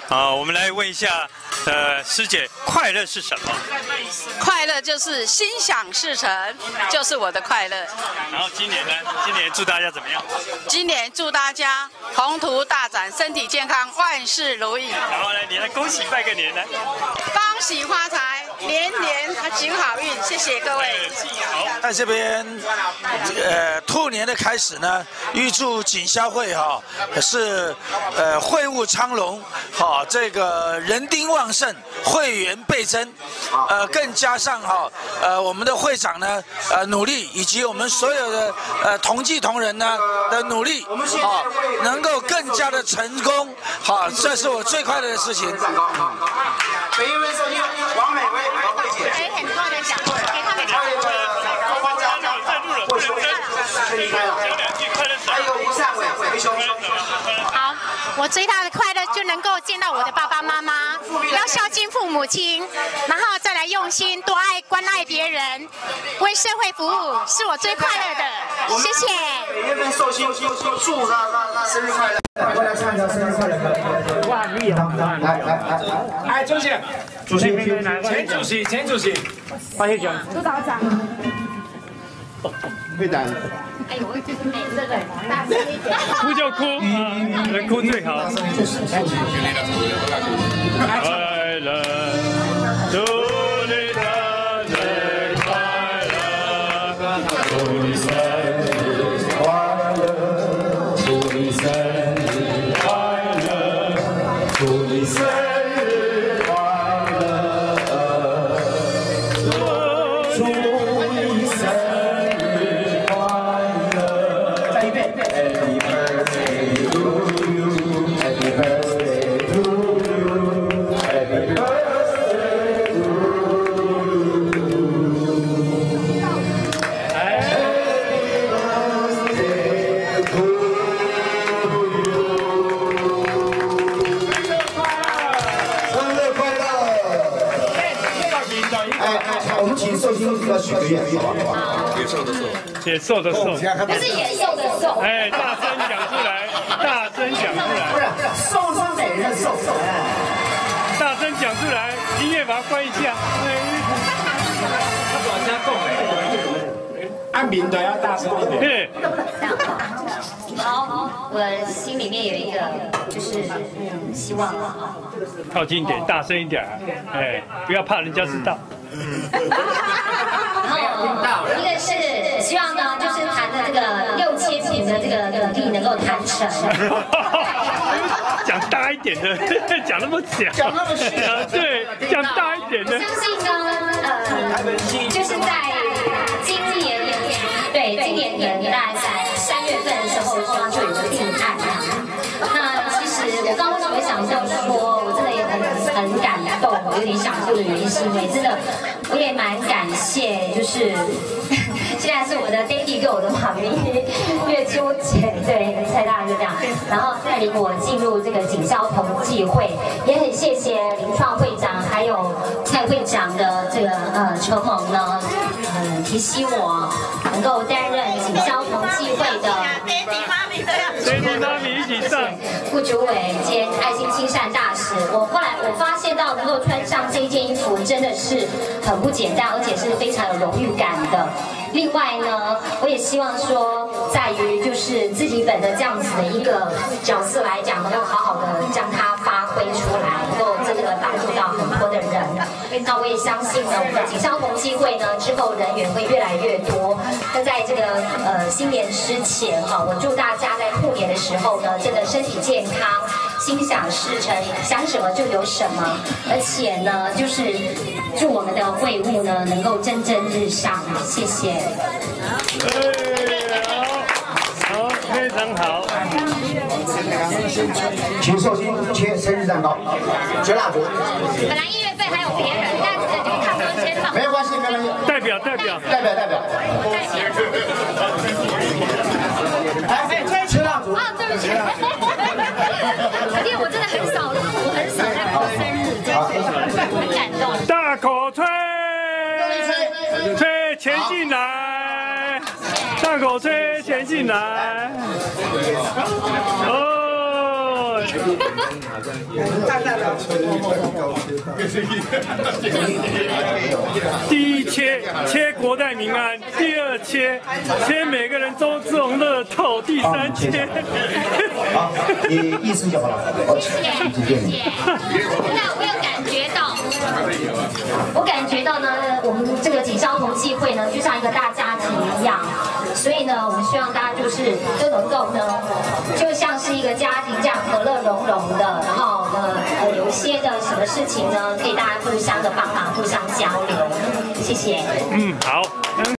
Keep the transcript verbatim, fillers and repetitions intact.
好，我们来问一下，呃，师姐，快乐是什么？ 快乐就是心想事成，就是我的快乐。 然后今年呢？今年祝大家怎么样？ 今年祝大家宏图大展，身体健康，万事如意。 然后呢，你来恭喜拜个年呢？ 恭喜发财，年年行好运，谢谢各位。 好， 在这边，呃，兔年的开始呢，预祝锦销会哈、哦、是呃会务昌隆，好、哦、这个人丁旺盛，会员倍增，呃，更加上哈、哦、呃我们的会长呢呃努力，以及我们所有的呃同济同仁呢的努力，好、哦、能够更加的成功，好、哦，这是我最快乐的事情。 每一位寿星王美薇、王慧姐， 给很多人讲，给他们讲。 或兄弟离开了，还有吴善伟、伟兄。 好，我最大的快乐就能够见到我的爸爸妈妈，要孝敬父母亲，然后再来用心多爱关爱别人，为社会服务是我最快乐的。谢谢。 每月份寿星祝他生日快乐。过来唱一下生日快乐歌。哇，你也来来来，哎，主席，主席，前主席，前主席，发会长，督导长，会长。 哎呦，哎，这个大声一点。 哭就哭，能哭最好。快乐，祝你生日快乐，祝你生日快乐，祝你生日快乐，祝你生日快乐，祝你生日快乐。 再一遍。Happy birthday to you, Happy birthday to you, Happy birthday to you. 生日快乐！哎哎，我们请寿星要许个愿，好不好？ 野兽的兽，野兽的兽， 不是野兽的兽。 哎，大声讲出来，大声讲出来， 不是，寿是美人的寿， 大声讲出来，音乐把它关一下。他管家够美， 按名的要大声一点。 对。 好，我心里面有一个，就是嗯，希望啊。 靠近一点，大声一点，哎，不要怕人家知道。 然后一个是希望呢，就是谈的这个六千平的这个土地能够谈成。 讲大一点的，讲那么小， 讲那么细， 对，讲大一点的。 相信呢，呃，就是在今年，对，今年年大概在三月份的时候，希望就有个定案啊。那其实我刚刚为什么想这样说，我真的也很很感动，我有点想哭的原因是因为真的，我也蛮感谢，就是现在是我的 daddy 跟我的妈咪月初姐，对，蔡大就这样，然后带领我进入这个锦销同济会，也很谢谢林创会长还有蔡会长的这个呃承蒙呢，嗯，提携我能够担任锦销同济会的 daddy 妈咪的样子。 daddy 妈咪一起上。 副主委兼爱心亲善大使，我后来我发现到能够穿上这件衣服真的是很不简单，而且是非常有荣誉感的。另外呢，我也希望说，在于就是自己本的这样子的一个角色来讲，能够好好的将它发挥出来，能够真的帮助到很多的人。那我也相信呢，我们的锦销同济会呢之后人员会越来越多。那在这个呃新年之前哈，我祝大家在兔年的时候呢，真的身体健康，心想事成，想什么就有什么，而且呢，就是祝我们的会务呢能够蒸蒸日上，谢谢。 好，好，非常好。 请寿星切生日蛋糕，切蜡烛。 本来一月份还有别人，但是就差不多先放。 没有关系，没关系。 代表，代表， 代表，代表。哎，切蜡烛。 啊，对不起。因为我真的很少，我很少在过生日，真是很感动。 大口吹，吹钱进来，大口吹钱进来。哦， 第一切切国泰民安，第二切切每个人都中乐透，第三切。 好，你意思就好了。 谢谢谢谢。那我有感觉到，我感觉到呢，我们这个锦霄同济会呢，就像一个大家庭一样，所以呢，我们希望大家就是都能够呢，就像是一个家庭这样和乐融融的，然后呢，呃，有一些的什么事情呢，可以大家互相的帮忙，互相交流。谢谢。 嗯，好。